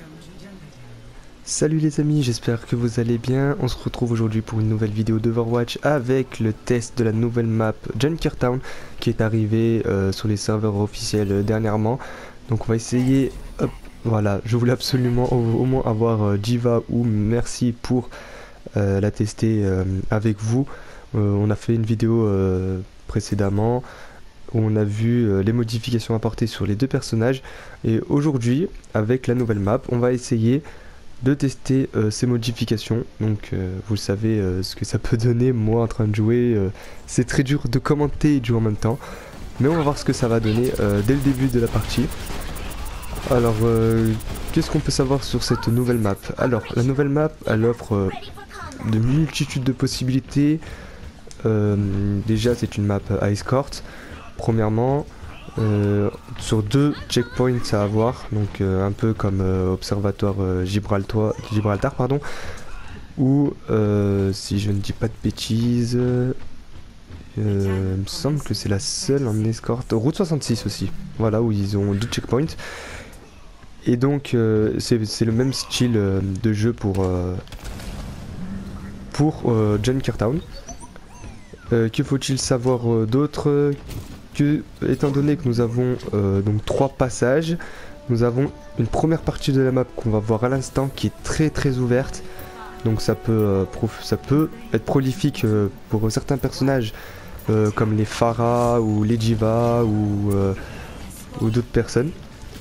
Salut les amis, j'espère que vous allez bien. On se retrouve aujourd'hui pour une nouvelle vidéo d'Overwatch avec le test de la nouvelle map Junkertown qui est arrivée sur les serveurs officiels dernièrement. Donc on va essayer, hop, voilà, je voulais absolument au moins avoir Jiva ou Merci pour la tester avec vous. On a fait une vidéo précédemment où on a vu les modifications apportées sur les deux personnages, et aujourd'hui avec la nouvelle map on va essayer de tester ces modifications. Donc vous savez ce que ça peut donner. Moi en train de jouer, c'est très dur de commenter et de jouer en même temps, mais on va voir ce que ça va donner dès le début de la partie. Alors qu'est-ce qu'on peut savoir sur cette nouvelle map? Alors la nouvelle map, elle offre de multitudes de possibilités. Déjà c'est une map à escort premièrement, sur deux checkpoints à avoir, donc un peu comme observatoire Gibraltar pardon, ou si je ne dis pas de bêtises, il me semble que c'est la seule en escorte, Route 66 aussi, voilà, où ils ont deux checkpoints. Et donc c'est le même style de jeu pour Junkertown. Que faut-il savoir d'autre? Étant donné que nous avons donc 3 passages, nous avons une première partie de la map qu'on va voir à l'instant qui est très ouverte. Donc ça peut être prolifique pour certains personnages comme les Pharah ou les Jiva ou d'autres personnes.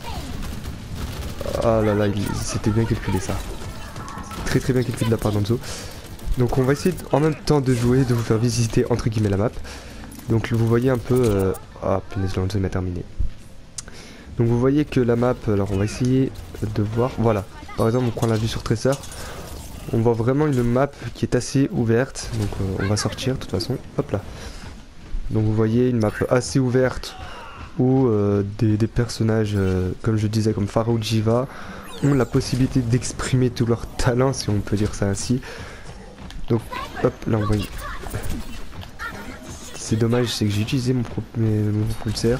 Ah là là, c'était bien calculé ça. Très bien calculé de la part d'Anzo. Donc on va essayer en même temps de jouer, de vous faire visiter entre guillemets la map. Donc vous voyez un peu... Ah punaise, l'Anzo m'a terminé. Donc vous voyez que la map, alors on va essayer de voir, voilà. Par exemple on prend la vue sur Tracer, on voit vraiment une map qui est assez ouverte. Donc on va sortir de toute façon, hop là. Donc vous voyez une map assez ouverte où des personnages, comme je disais, comme Pharah ou Jiva, ont la possibilité d'exprimer tout leur talent, si on peut dire ça ainsi. Donc hop là on voit... C'est dommage, c'est que j'ai utilisé mon propulseur.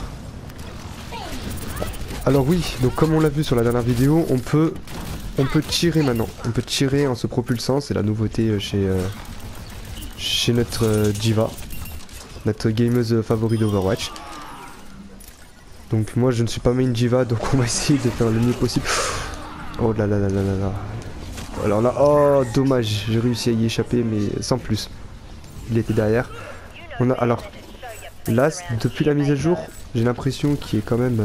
Alors oui, donc comme on l'a vu sur la dernière vidéo, on peut tirer maintenant. On peut tirer en se propulsant, c'est la nouveauté chez notre Jiva, notre gameuse favori d'Overwatch. Donc moi je ne suis pas main Jiva, donc on va essayer de faire le mieux possible. Oh là là là là là là. Alors là, oh dommage, j'ai réussi à y échapper mais sans plus. Il était derrière. Alors là, depuis la mise à jour, j'ai l'impression qu'il y a quand même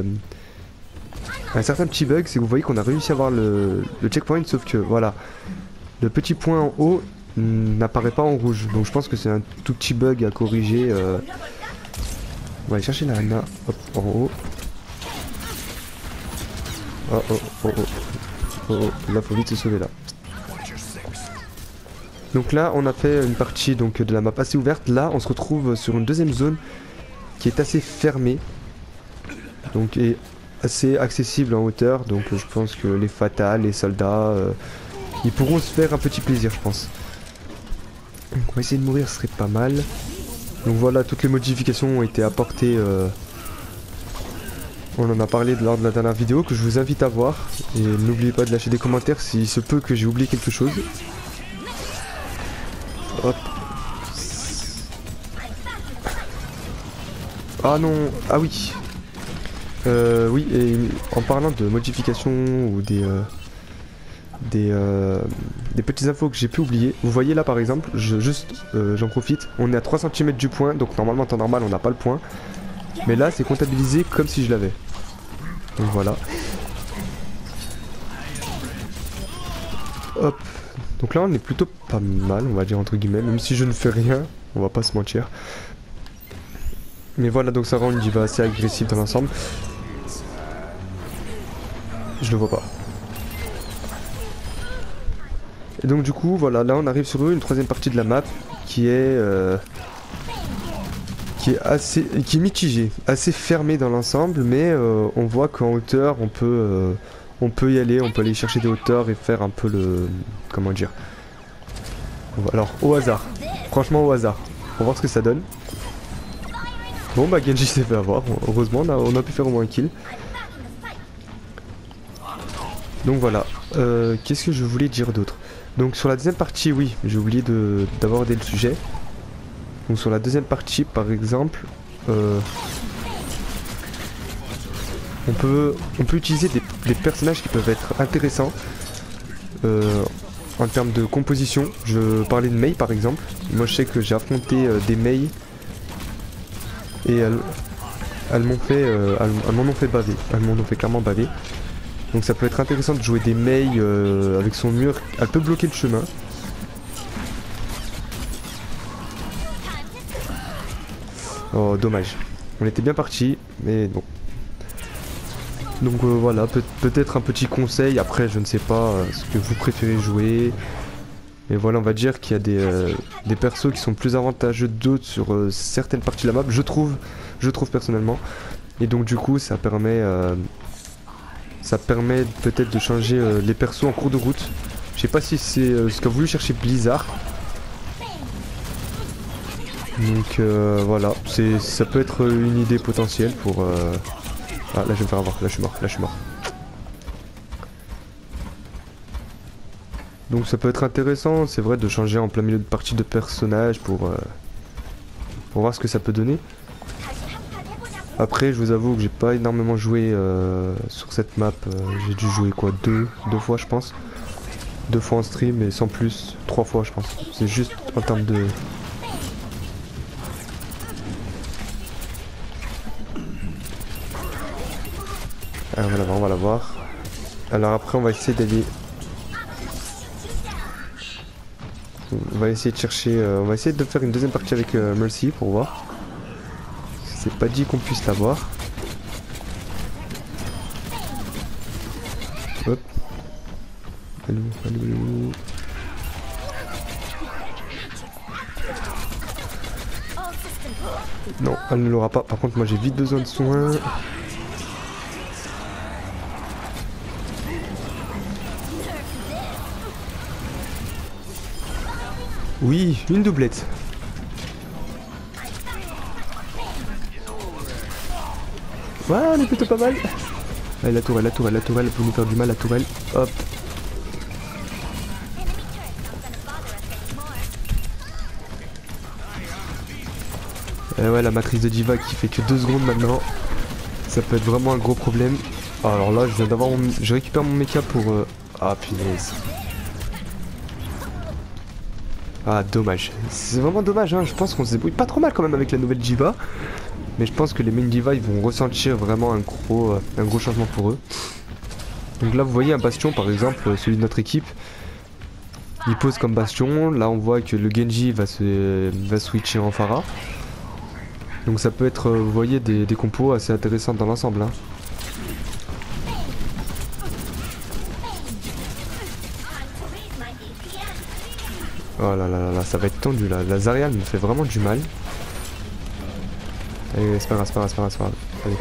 un certain petit bug. C'est que vous voyez qu'on a réussi à avoir le checkpoint, sauf que voilà, le petit point en haut n'apparaît pas en rouge. Donc je pense que c'est un tout petit bug à corriger. On va aller chercher la Anna, hop, en haut. Oh, là faut vite se sauver là. Donc là on a fait une partie donc de la map assez ouverte. Là on se retrouve sur une deuxième zone qui est assez fermée, donc et assez accessible en hauteur. Donc je pense que les fatals, les soldats, ils pourront se faire un petit plaisir je pense. Donc on va essayer de mourir, ce serait pas mal. Donc voilà, toutes les modifications ont été apportées. On en a parlé lors de la dernière vidéo que je vous invite à voir. Et n'oubliez pas de lâcher des commentaires s'il se peut que j'ai oublié quelque chose. Hop. Ah non, ah oui. Oui, et en parlant de modifications ou des petites infos que j'ai pu oublier. Vous voyez là par exemple, j'en profite, on est à 3 cm du point, donc normalement en temps normal on n'a pas le point. Mais là c'est comptabilisé comme si je l'avais. Donc voilà. Hop. Donc là on est plutôt pas mal, on va dire entre guillemets, même si je ne fais rien, on va pas se mentir. Mais voilà, donc ça rend une Jiva assez agressive dans l'ensemble. Je le vois pas. Et donc du coup, voilà, là on arrive sur une troisième partie de la map qui est mitigée, assez fermée dans l'ensemble, mais on voit qu'en hauteur on peut y aller, on peut aller chercher des hauteurs et faire un peu le... comment dire. Alors au hasard, franchement au hasard, on va voir ce que ça donne. Bon bah Genji s'est fait avoir, heureusement on a pu faire au moins un kill. Donc voilà, qu'est-ce que je voulais dire d'autre? Donc sur la deuxième partie, oui, j'ai oublié d'aborder le sujet. Donc sur la deuxième partie, par exemple, on peut utiliser des personnages qui peuvent être intéressants en termes de composition. Je parlais de Mei par exemple. Moi je sais que j'ai affronté des Mei et elles m'en ont fait baver. Elles m'en ont fait clairement baver. Donc ça peut être intéressant de jouer des Mei avec son mur. Elle peut bloquer le chemin. Oh dommage. On était bien parti, mais bon. Donc voilà, peut-être un petit conseil. Après je ne sais pas ce que vous préférez jouer. Mais voilà, on va dire qu'il y a des persos qui sont plus avantageux d'autres sur certaines parties de la map. Je trouve personnellement. Et donc du coup ça permet peut-être de changer les persos en cours de route. Je sais pas si c'est ce qu'a voulu chercher Blizzard. Donc voilà, ça peut être une idée potentielle pour... Ah là je vais me faire avoir, là je suis mort. Donc ça peut être intéressant, c'est vrai, de changer en plein milieu de partie de personnage pour voir ce que ça peut donner. Après je vous avoue que j'ai pas énormément joué sur cette map, j'ai dû jouer quoi, deux fois je pense. 2 fois en stream et sans plus, 3 fois je pense. C'est juste en termes de... Alors on va la voir. Alors après on va essayer d'aller... On va essayer de chercher... on va essayer de faire une deuxième partie avec Mercy pour voir. C'est pas dit qu'on puisse l'avoir. Hop. Allô. Non, elle ne l'aura pas. Par contre, moi j'ai vite besoin de soins. Oui, une doublette. Ouais, elle est plutôt pas mal. Allez, la tourelle, pour nous faire du mal, la tourelle. Hop. Et ouais, la matrice de Diva qui fait que 2 secondes maintenant. Ça peut être vraiment un gros problème. Alors là, je récupère mon mecha pour... Ah, punaise. Ah, dommage. C'est vraiment dommage, hein. Je pense qu'on se débrouille pas trop mal quand même avec la nouvelle Diva. Mais je pense que les main Diva, ils vont ressentir vraiment un gros changement pour eux. Donc là, vous voyez un bastion, par exemple, celui de notre équipe. Il pose comme bastion. Là, on voit que le Genji va switcher en Pharah. Donc ça peut être, vous voyez, des compos assez intéressantes dans l'ensemble. Hein. Oh là là là, ça va être tendu là. La Zarya me fait vraiment du mal. Allez, c'est pas grave. Allez.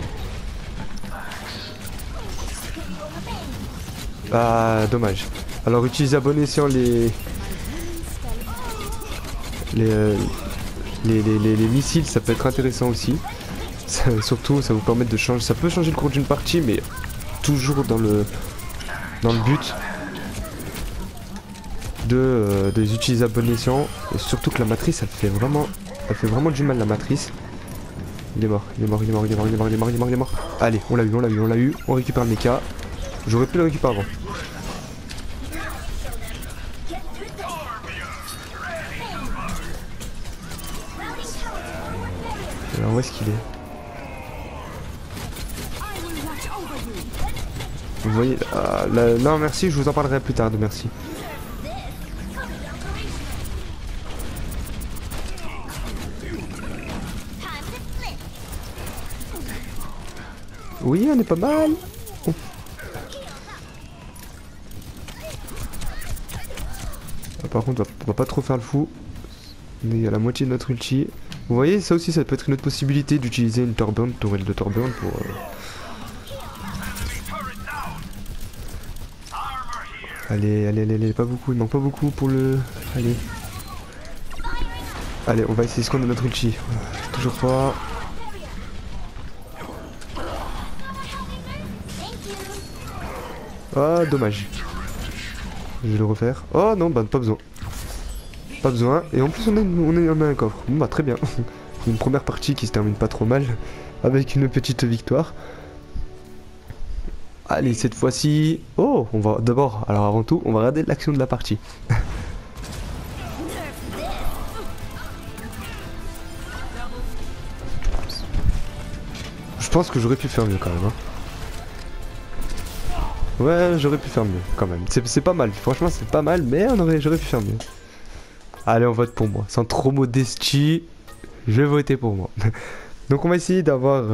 Ah, dommage. Alors utilisez à bon escient les missiles, ça peut être intéressant aussi. Surtout, ça vous permet de changer. Ça peut changer le cours d'une partie, mais toujours dans le but de les utiliser à bon escient. Et surtout que la matrice, elle fait vraiment du mal, la matrice. Il est mort. Allez, on l'a eu. On récupère le mecha. J'aurais pu le récupérer avant. Alors où est-ce qu'il est? Vous voyez, non merci, je vous en parlerai plus tard de merci. Oui, on est pas mal. Oh. Ah, par contre, on va pas trop faire le fou. On est à la moitié de notre ulti. Vous voyez, ça aussi, ça peut être une autre possibilité d'utiliser une tourelle de Torbjorn pour... Allez, pas beaucoup, il manque pas beaucoup pour le... Allez, on va essayer ce qu'on a notre ulti. Toujours pas... Ah, dommage. Je vais le refaire. Oh non, bah pas besoin. Pas besoin. Et en plus, on a un coffre. Bon, bah très bien. Une première partie qui se termine pas trop mal. Avec une petite victoire. Allez, cette fois-ci... Oh, on va d'abord, alors avant tout, on va regarder l'action de la partie. Je pense que j'aurais pu faire mieux quand même. Hein. Ouais, j'aurais pu faire mieux quand même. C'est pas mal, franchement c'est pas mal, mais j'aurais pu faire mieux. Allez, on vote pour moi. Sans trop modestie, je vais voter pour moi. Donc on va essayer d'avoir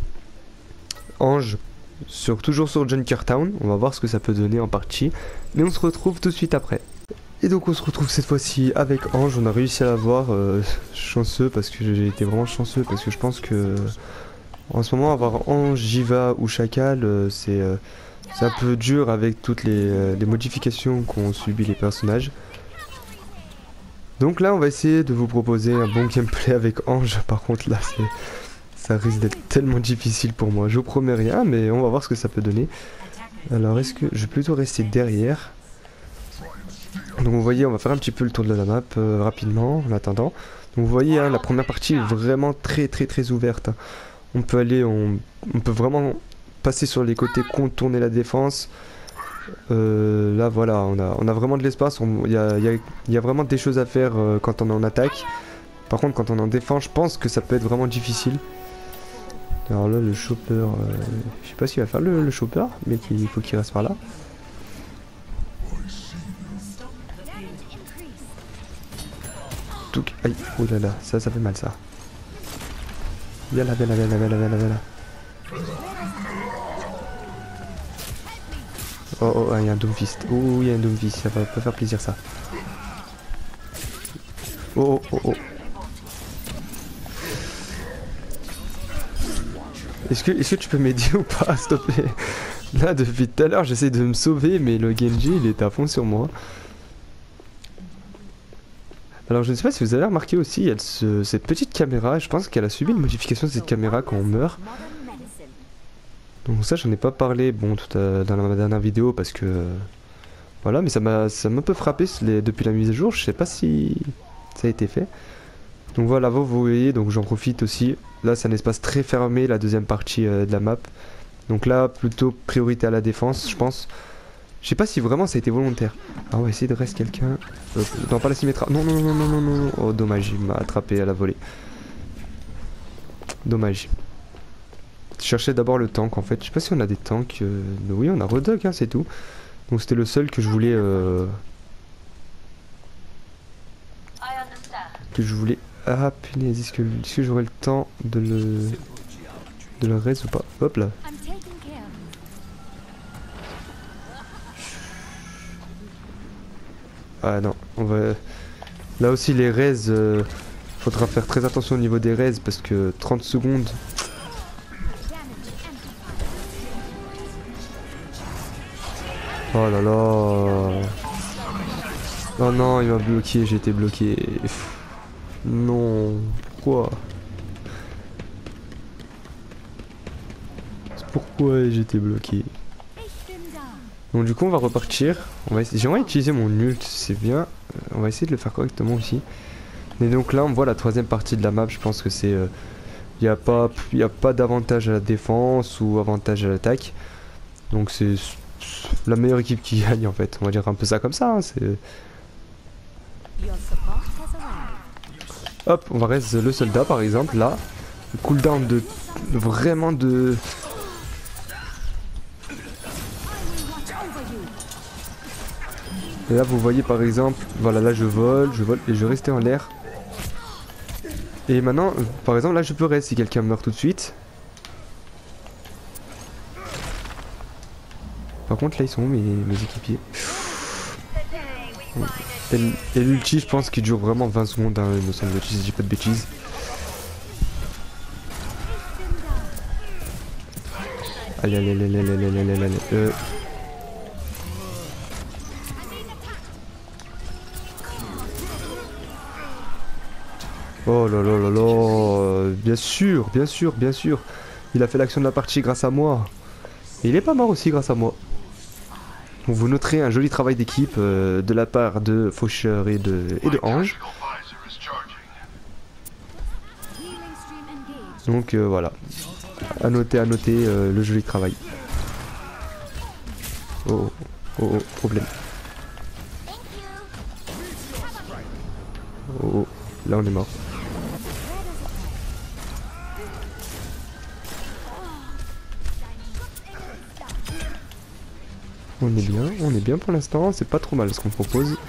Ange toujours sur Junkertown. On va voir ce que ça peut donner en partie. Mais on se retrouve tout de suite après. Et donc on se retrouve cette fois-ci avec Ange. On a réussi à l'avoir. Chanceux parce que j'ai été vraiment chanceux. Parce que je pense que en ce moment avoir Ange, Jiva ou Chacal, c'est un peu dur avec toutes les modifications qu'ont subi les personnages. Donc là on va essayer de vous proposer un bon gameplay avec Ange. Par contre là ça risque d'être tellement difficile pour moi. Je vous promets rien mais on va voir ce que ça peut donner. Alors est-ce que je vais plutôt rester derrière. Donc vous voyez on va faire un petit peu le tour de la map rapidement en attendant. Donc vous voyez hein, la première partie est vraiment très ouverte. On peut aller, on peut vraiment passer sur les côtés, contourner la défense. Là voilà, on a vraiment de l'espace, il y a vraiment des choses à faire quand on est en attaque. Par contre quand on est en défense, je pense que ça peut être vraiment difficile. Alors là le chopper, je sais pas ce qu'il va faire le chopper, mais il faut qu'il reste par là. Touc, aïe, oh là là, ça fait mal ça. Viens là. Oh, il y a un Doomfist. Oh, il y a un Doomfist, ça va pas faire plaisir ça. Oh. Est-ce que tu peux m'aider ou pas, s'il te plaît? Là, depuis tout à l'heure, j'essaie de me sauver, mais le Genji, il est à fond sur moi. Alors, je ne sais pas si vous avez remarqué aussi, il y a cette petite caméra, je pense qu'elle a subi une modification de cette caméra quand on meurt. Donc ça j'en ai pas parlé dans ma dernière vidéo parce que voilà, mais ça m'a un peu frappé depuis la mise à jour. Je sais pas si ça a été fait. Donc voilà, vous voyez, donc j'en profite aussi. Là c'est un espace très fermé, la deuxième partie de la map. Donc là plutôt priorité à la défense, je pense. Je sais pas si vraiment ça a été volontaire. Ah, on va essayer de rester quelqu'un. Non, pas la Symmetra. Non. Oh dommage, il m'a attrapé à la volée. Dommage. Je cherchais d'abord le tank en fait, je sais pas si on a des tanks, oui on a Redog hein, c'est tout. Donc c'était le seul que je voulais Ah punaise, est-ce que j'aurai le temps de le raise ou pas? Hop là. Ah non, on va... Là aussi les raises, faudra faire très attention au niveau des raises parce que 30 secondes... Oh là là. Oh non, il m'a bloqué, j'ai été bloqué. Non, pourquoi? Pourquoi j'ai été bloqué? Donc du coup on va repartir. J'aimerais utiliser mon ult, c'est bien. On va essayer de le faire correctement aussi. Et donc là on voit la troisième partie de la map, je pense que c'est... Il n'y a pas d'avantage à la défense ou avantage à l'attaque. Donc c'est... la meilleure équipe qui gagne en fait, on va dire un peu ça comme ça, hein, c'est... Hop, on va rester le soldat par exemple, là. Le cooldown de... vraiment de... Et là vous voyez par exemple, voilà là je vole et je restais en l'air. Et maintenant, par exemple là je peux rester si quelqu'un meurt tout de suite. Par contre là ils sont où mes équipiers? Et l'ulti je pense qu'il dure vraiment 20 secondes hein, il me semble, si je dis pas de bêtises. Allez. Oh là là là là, bien sûr. Il a fait l'action de la partie grâce à moi. Et il est pas mort aussi grâce à moi. Donc vous noterez un joli travail d'équipe de la part de Faucheur et de Ange. Donc voilà, à noter le joli travail. Oh, oh, oh, problème. Oh, oh, là on est mort. On est bien pour l'instant, c'est pas trop mal ce qu'on propose.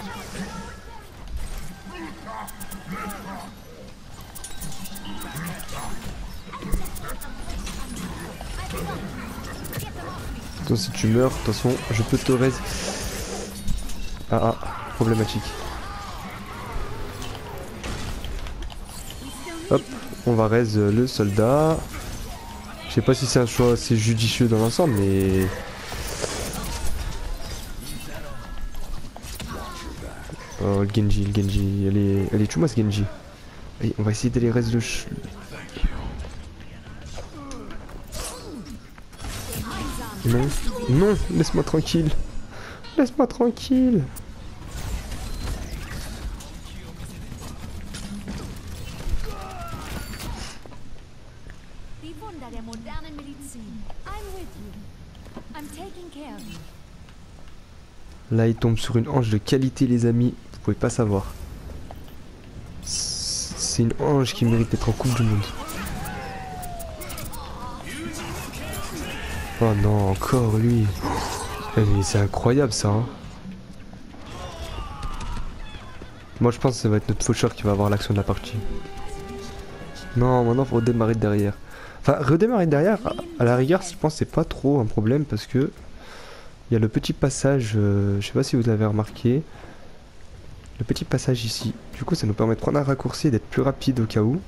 Attends, si tu meurs, de toute façon, je peux te raise. Ah, problématique. Hop, on va raise le soldat. Je sais pas si c'est un choix assez judicieux dans l'ensemble, mais... Oh, le Genji, elle est choumasse Genji. Allez, on va essayer d'aller raise le... Non, non, laisse-moi tranquille. Laisse-moi tranquille. Là, il tombe sur une hanche de qualité, les amis. Vous pouvez pas savoir. C'est une hanche qui mérite d'être en Coupe du Monde. Oh non, encore lui. Mais c'est incroyable ça. Hein. Moi je pense que ça va être notre faucheur qui va avoir l'action de la partie. Non, maintenant faut redémarrer de derrière. Enfin, redémarrer de derrière, à la rigueur, je pense que c'est pas trop un problème parce que il y a le petit passage, je sais pas si vous avez remarqué, le petit passage ici. Du coup, ça nous permet de prendre un raccourci et d'être plus rapide au cas où.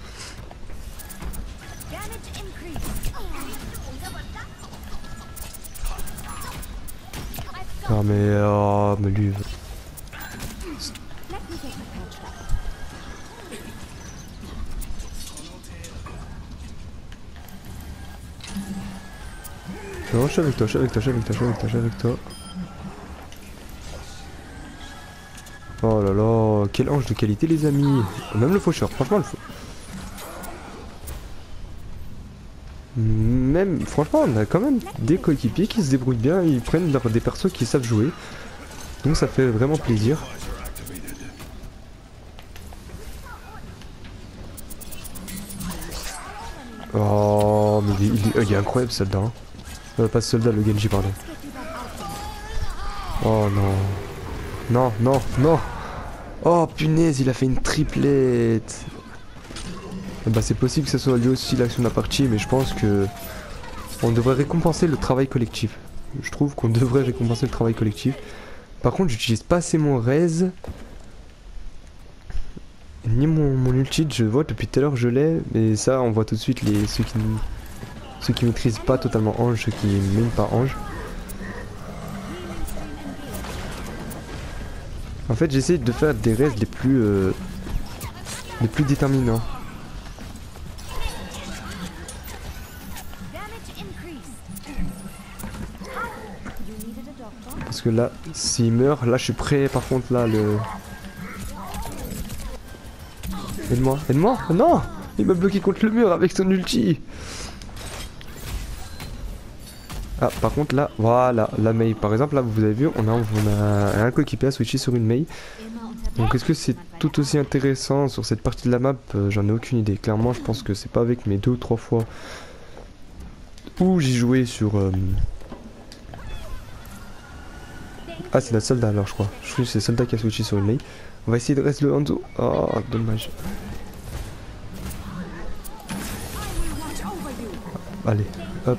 Ah mais oh mais lui. Non, je suis avec toi. Oh là là, quel ange de qualité les amis. Même le faucheur, franchement franchement on a quand même des coéquipiers qui se débrouillent bien, ils prennent des persos qui savent jouer. Donc ça fait vraiment plaisir. Oh mais il est incroyable ce soldat. Hein. Pas ce soldat, le Genji pardon. Oh non. Non. Oh punaise, il a fait une triplette. Bah c'est possible que ce soit lui aussi l'action de la partie, mais je pense que on devrait récompenser le travail collectif. Je trouve qu'on devrait récompenser le travail collectif. Par contre, j'utilise pas assez mon raise. Ni mon ulti, je vois depuis tout à l'heure je l'ai, mais ça on voit tout de suite ceux qui maîtrisent pas totalement Ange, ceux qui mènent pas Ange. En fait j'essaie de faire des raises les plus déterminants. Parce que là, s'il meurt, là je suis prêt par contre là le... Aide-moi, non. Il m'a bloqué contre le mur avec son ulti. Ah par contre là, voilà, la Mei par exemple, là vous avez vu, on a un coéquipier à switcher sur une Mei. Donc est-ce que c'est tout aussi intéressant sur cette partie de la map? J'en ai aucune idée. Clairement je pense que c'est pas avec mes 2 ou 3 fois où j'ai joué sur... Ah c'est notre soldat alors je crois. Je crois que c'est le soldat qui a switché sur une Mei. On va essayer de rester le Hanzo. Oh dommage. Allez, hop.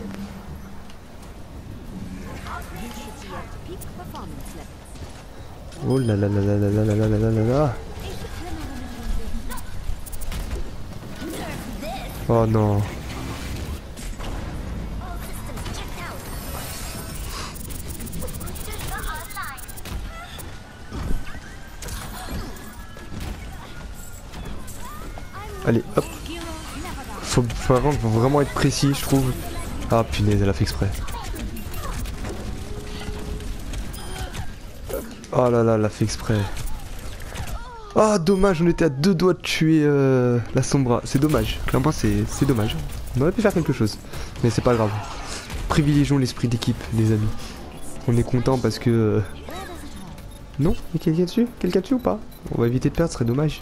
Oh là là là là là là là là là là là. Oh non. Allez, hop. Faut vraiment être précis, je trouve. Ah punaise, elle a fait exprès. Oh là là, l'a fait exprès. Ah, dommage, on était à 2 doigts de tuer la Sombra. C'est dommage, clairement c'est dommage. On aurait pu faire quelque chose, mais c'est pas grave. Privilégions l'esprit d'équipe, les amis. On est content parce que... Non, il y a quelqu'un dessus? Quelqu'un dessus ou pas? On va éviter de perdre, ce serait dommage.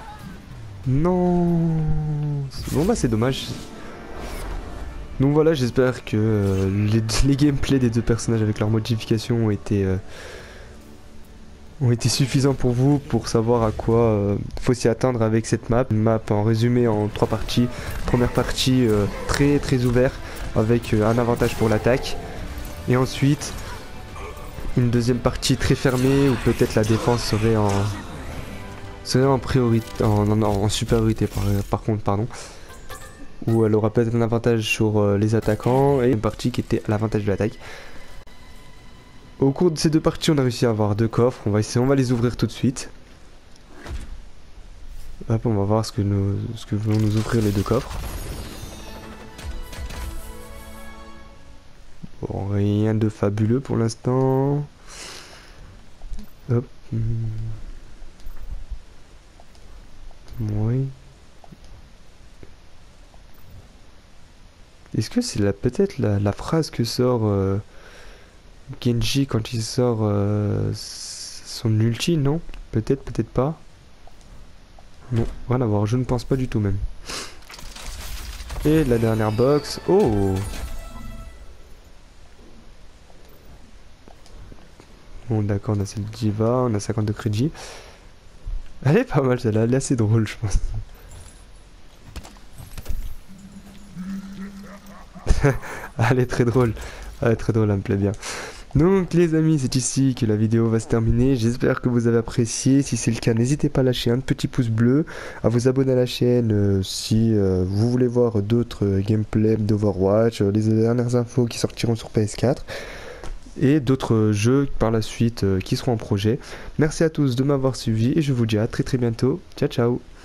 Non. Bon bah c'est dommage. Donc voilà, j'espère que les gameplays des deux personnages avec leurs modifications ont été suffisants pour vous pour savoir à quoi faut s'y attendre avec cette map. Une map en résumé en 3 parties. Première partie très ouverte avec un avantage pour l'attaque. Et ensuite une deuxième partie très fermée où peut-être la défense serait en priorité, en supériorité par contre, pardon. Où elle aura peut-être un avantage sur les attaquants et une partie qui était à l'avantage de l'attaque. Au cours de ces deux parties, on a réussi à avoir 2 coffres. On va les ouvrir tout de suite. Hop, on va voir ce que vont nous offrir les 2 coffres. Bon, rien de fabuleux pour l'instant. Hop. Oui. Est-ce que c'est peut-être la phrase que sort Genji quand il sort son ulti, non? Peut-être, peut-être pas. Non, rien à voir, je ne pense pas du tout même. Et la dernière box. Oh! Bon d'accord, on a celle de Diva, on a 52 crédits. Elle est pas mal celle-là, elle est assez drôle je pense. Elle est très drôle. Elle est très drôle, elle me plaît bien. Donc les amis, c'est ici que la vidéo va se terminer. J'espère que vous avez apprécié. Si c'est le cas, n'hésitez pas à lâcher un petit pouce bleu, à vous abonner à la chaîne si vous voulez voir d'autres gameplays d'Overwatch, les dernières infos qui sortiront sur PS4 et d'autres jeux par la suite qui seront en projet. Merci à tous de m'avoir suivi et je vous dis à très bientôt. Ciao ciao.